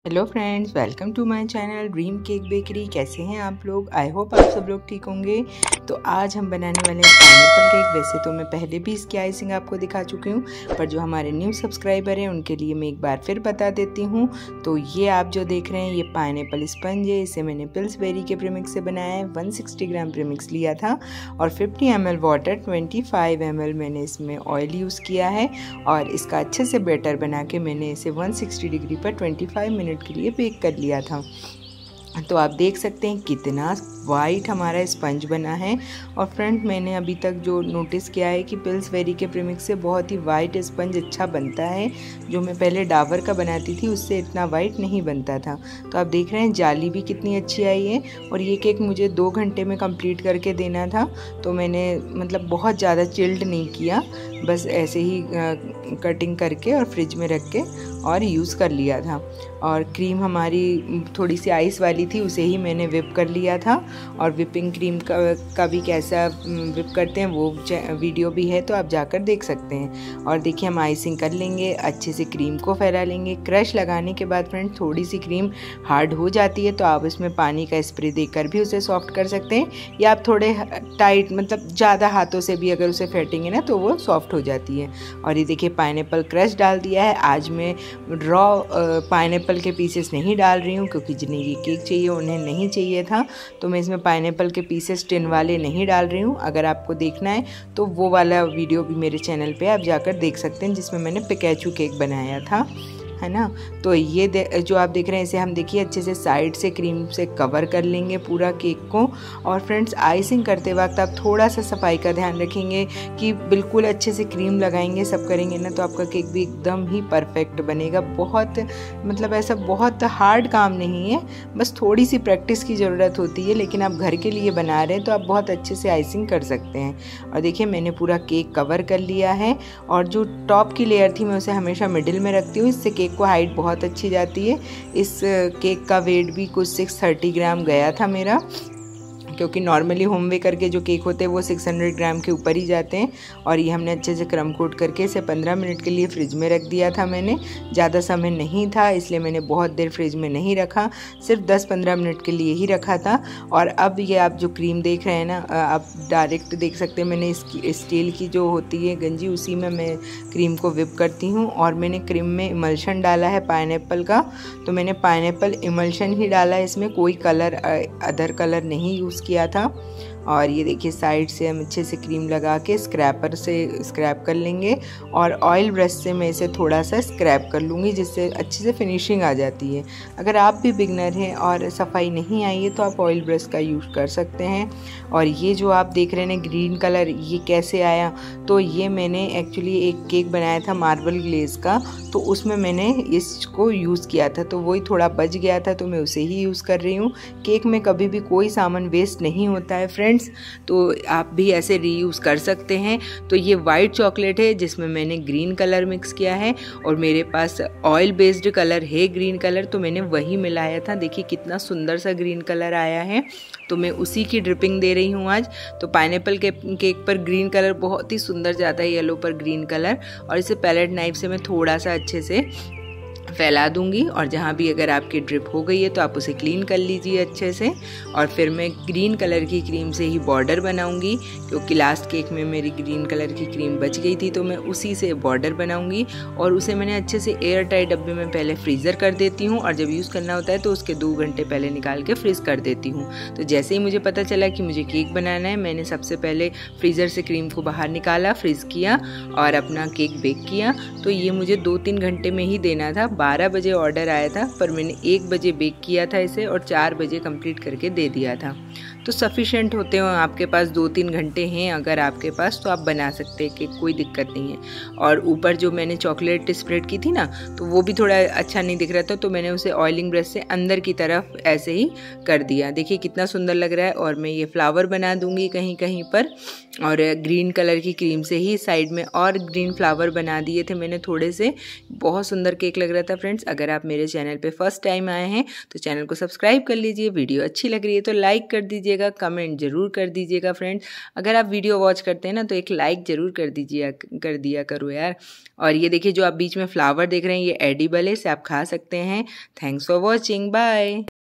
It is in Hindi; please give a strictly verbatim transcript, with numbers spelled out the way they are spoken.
Hello friends, welcome to my channel dream cake bakery. कैसे हैं आप लोग? आई होप आप सब लोग ठीक होंगे। तो आज हम बनाने वाले हैं पाइनएप्पल केक। वैसे तो मैं पहले भी इसकी आइसिंग आपको दिखा चुकी हूँ, पर जो हमारे न्यू सब्सक्राइबर हैं उनके लिए मैं एक बार फिर बता देती हूँ। तो ये आप जो देख रहे हैं ये पाइनएप्पल स्पंज है। इसे मैंने पिल्सबेरी के प्रीमिक्स से बनाया है। वन सिक्सटी ग्राम प्रीमिक्स लिया था और fifty M L water, twenty five M L मैंने इसमें ऑयल यूज़ किया है और इसका अच्छे से बैटर बना के मैंने इसे वन सिक्सटी डिग्री पर ट्वेंटी फाइव मिनट के लिए बेक कर लिया था। तो आप देख सकते हैं कितना वाइट हमारा स्पंज बना है। और फ्रेंड, मैंने अभी तक जो नोटिस किया है कि पिल्सबेरी के प्रीमिक्स से बहुत ही वाइट स्पंज अच्छा बनता है। जो मैं पहले डाबर का बनाती थी उससे इतना वाइट नहीं बनता था। तो आप देख रहे हैं जाली भी कितनी अच्छी आई है। और ये केक मुझे दो घंटे में कंप्लीट करके देना था, तो मैंने मतलब बहुत ज़्यादा चिल्ड नहीं किया, बस ऐसे ही कटिंग करके और फ्रिज में रख के और यूज़ कर लिया था। और क्रीम हमारी थोड़ी सी आइस वाली थी, उसे ही मैंने विप कर लिया था। और विपिंग क्रीम का, का भी कैसा विप करते हैं वो वीडियो भी है, तो आप जाकर देख सकते हैं। और देखिए हम आइसिंग कर लेंगे, अच्छे से क्रीम को फैला लेंगे। क्रश लगाने के बाद फ्रेंड थोड़ी सी क्रीम हार्ड हो जाती है, तो आप इसमें पानी का स्प्रे देकर भी उसे सॉफ्ट कर सकते हैं, या आप थोड़े टाइट मतलब ज़्यादा हाथों से भी अगर उसे फेंटेंगे ना तो वो सॉफ्ट हो जाती है। और ये देखिए पाइनएप्पल क्रश डाल दिया है। आज मैं रॉ पाइनएप्पल के पीसेस नहीं डाल रही हूँ, क्योंकि जिन्हें ये केक चाहिए उन्हें नहीं चाहिए था, तो मैं इसमें पाइनएप्पल के पीसेस टिन वाले नहीं डाल रही हूँ। अगर आपको देखना है तो वो वाला वीडियो भी मेरे चैनल पे आप जाकर देख सकते हैं, जिसमें मैंने पिकाचू केक बनाया था, है ना। तो ये जो आप देख रहे हैं इसे हम देखिए अच्छे से साइड से क्रीम से कवर कर लेंगे पूरा केक को। और फ्रेंड्स, आइसिंग करते वक्त आप थोड़ा सा सफाई का ध्यान रखेंगे कि बिल्कुल अच्छे से क्रीम लगाएंगे, सब करेंगे ना, तो आपका केक भी एकदम ही परफेक्ट बनेगा। बहुत मतलब ऐसा बहुत हार्ड काम नहीं है, बस थोड़ी सी प्रैक्टिस की ज़रूरत होती है, लेकिन आप घर के लिए बना रहे हैं तो आप बहुत अच्छे से आइसिंग कर सकते हैं। और देखिए मैंने पूरा केक कवर कर लिया है। और जो टॉप की लेयर थी मैं उसे हमेशा मिडिल में रखती हूँ, इससे केक को हाइट बहुत अच्छी जाती है। इस केक का वेट भी कुछ सिक्स थर्टी ग्राम गया था मेरा, क्योंकि नॉर्मली होम बेकर के जो केक होते हैं वो सिक्स हंड्रेड ग्राम के ऊपर ही जाते हैं। और ये हमने अच्छे से क्रम कोट करके इसे पंद्रह मिनट के लिए फ्रिज में रख दिया था। मैंने ज़्यादा समय नहीं था इसलिए मैंने बहुत देर फ्रिज में नहीं रखा, सिर्फ दस पंद्रह मिनट के लिए ही रखा था। और अब ये आप जो क्रीम देख रहे हैं ना, आप डायरेक्ट देख सकते हैं, मैंने इसकी स्टील की जो होती है गंजी उसी में मैं क्रीम को विप करती हूँ। और मैंने क्रीम में इमल्शन डाला है पाइनएप्पल का, तो मैंने पाइनएप्पल इमल्शन ही डाला है, इसमें कोई कलर अदर कलर नहीं यूज़ किया था। और ये देखिए साइड से हम अच्छे से क्रीम लगा के स्क्रैपर से स्क्रैप कर लेंगे, और ऑयल ब्रश से मैं इसे थोड़ा सा स्क्रैप कर लूँगी, जिससे अच्छे से फिनिशिंग आ जाती है। अगर आप भी बिगनर हैं और सफाई नहीं आई है तो आप ऑयल ब्रश का यूज़ कर सकते हैं। और ये जो आप देख रहे हैं ग्रीन कलर, ये कैसे आया? तो ये मैंने एक्चुअली एक केक बनाया था मार्बल ग्लेज का, तो उसमें मैंने इसको यूज़ किया था, तो वही थोड़ा बच गया था तो मैं उसे ही यूज़ कर रही हूँ। केक में कभी भी कोई सामान वेस्ट नहीं होता है फ्रेंड्स, तो आप भी ऐसे रीयूज़ कर सकते हैं। तो ये वाइट चॉकलेट है जिसमें मैंने ग्रीन कलर मिक्स किया है, और मेरे पास ऑयल बेस्ड कलर है ग्रीन कलर, तो मैंने वही मिलाया था। देखिए कितना सुंदर सा ग्रीन कलर आया है, तो मैं उसी की ड्रिपिंग दे रही हूँ आज। तो पाइनएप्पल के केक पर ग्रीन कलर बहुत ही सुंदर जाता है, येलो पर ग्रीन कलर। और इसे पैलेट नाइफ से मैं थोड़ा सा अच्छे से फैला दूंगी, और जहाँ भी अगर आपकी ड्रिप हो गई है तो आप उसे क्लीन कर लीजिए अच्छे से। और फिर मैं ग्रीन कलर की क्रीम से ही बॉर्डर बनाऊंगी, क्योंकि लास्ट केक में मेरी ग्रीन कलर की क्रीम बच गई थी, तो मैं उसी से बॉर्डर बनाऊंगी। और उसे मैंने अच्छे से एयर टाइट डब्बे में पहले फ्रीज़र कर देती हूँ, और जब यूज़ करना होता है तो उसके दो घंटे पहले निकाल के फ्रीज़ कर देती हूँ। तो जैसे ही मुझे पता चला कि मुझे केक बनाना है, मैंने सबसे पहले फ्रीज़र से क्रीम को बाहर निकाला, फ्रीज़ किया और अपना केक बेक किया। तो ये मुझे दो तीन घंटे में ही देना था। बारह बजे ऑर्डर आया था, पर मैंने एक बजे बेक किया था इसे और चार बजे कंप्लीट करके दे दिया था। तो सफिशेंट होते हो, आपके पास दो तीन घंटे हैं अगर आपके पास, तो आप बना सकते हैं कि कोई दिक्कत नहीं है। और ऊपर जो मैंने चॉकलेट स्प्रेड की थी ना, तो वो भी थोड़ा अच्छा नहीं दिख रहा था, तो मैंने उसे ऑयलिंग ब्रश से अंदर की तरफ ऐसे ही कर दिया। देखिए कितना सुंदर लग रहा है। और मैं ये फ्लावर बना दूंगी कहीं कहीं पर, और ग्रीन कलर की क्रीम से ही साइड में और ग्रीन फ्लावर बना दिए थे मैंने थोड़े से। बहुत सुंदर केक लग रहा था फ्रेंड्स। अगर आप मेरे चैनल पे फर्स्ट टाइम आए हैं तो चैनल को सब्सक्राइब कर लीजिए, वीडियो अच्छी लग रही है तो लाइक कर दीजिए, कीजिएगा, कमेंट ज़रूर कर दीजिएगा फ्रेंड्स। अगर आप वीडियो वॉच करते हैं ना तो एक लाइक ज़रूर कर दीजिए कर दिया करो यार। और ये देखिए जो आप बीच में फ्लावर देख रहे हैं ये एडिबल है, इसे आप खा सकते हैं। Thanks for watching, bye.